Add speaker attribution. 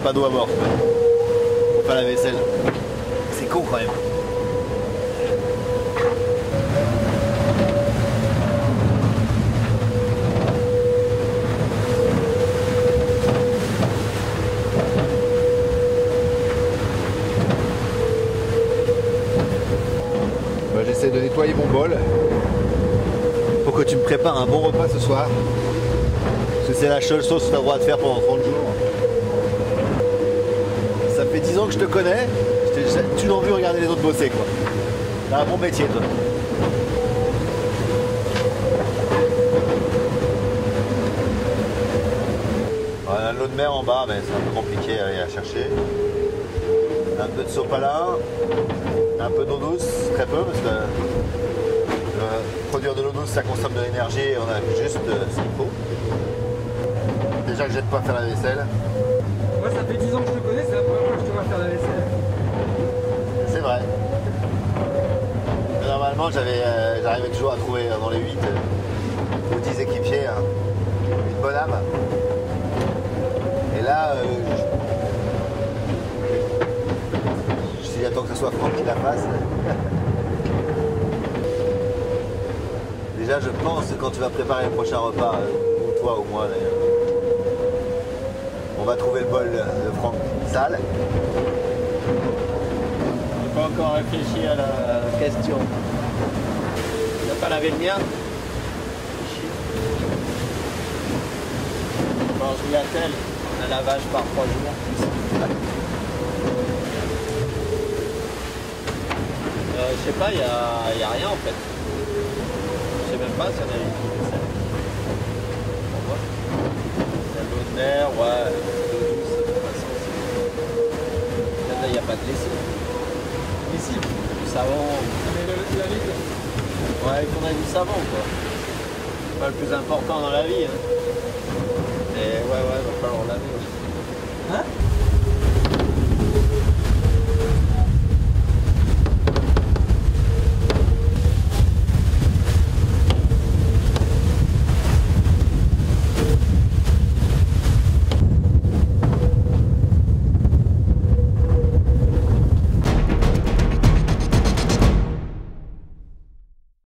Speaker 1: pas d'eau à bord. Faut pas la vaisselle. C'est con quand même. J'essaie de nettoyer mon bol pour que tu me prépares un bon repas ce soir. Parce que c'est la seule chose que tu as le droit de faire pendant 30 jours. Ça fait 10 ans que je te connais, tu n'as vu regarder les autres bosser quoi. T'as un bon métier toi. On a l'eau de mer en bas mais c'est un peu compliqué à aller la chercher. Un peu de sopalin, un peu d'eau douce, très peu parce que produire de l'eau douce ça consomme de l'énergie et on a juste ce qu'il faut. Déjà que j'aide pas à faire la vaisselle.
Speaker 2: Moi ça fait 10 ans que je te connais, c'est la première fois que je te vois faire la vaisselle.
Speaker 1: C'est vrai. Mais normalement j'arrivais toujours à trouver dans les 8 ou 10 équipiers une bonne âme. Et là j'attends que ce soit Franck qui la fasse. Déjà je pense que quand tu vas préparer le prochain repas, ou toi ou moi d'ailleurs, on va trouver le bol de Franck sale.
Speaker 3: On n'a pas encore réfléchi à la question. Tu n'as pas lavé le mien? Je mange la telle, un lavage par 3 jours. Je sais pas, il y a rien en fait. Je sais même pas si on a une vaisselle. On voit. Il y a de l'eau de mer, ouais, de l'eau douce, de toute façon. Là, il n'y a pas de lessive. Lessive, du savon.
Speaker 2: Mais la vie,
Speaker 3: Ouais, il faudrait du savon quoi. C'est pas le plus important dans la vie. Hein. Mais ouais, va falloir laver.
Speaker 2: hein?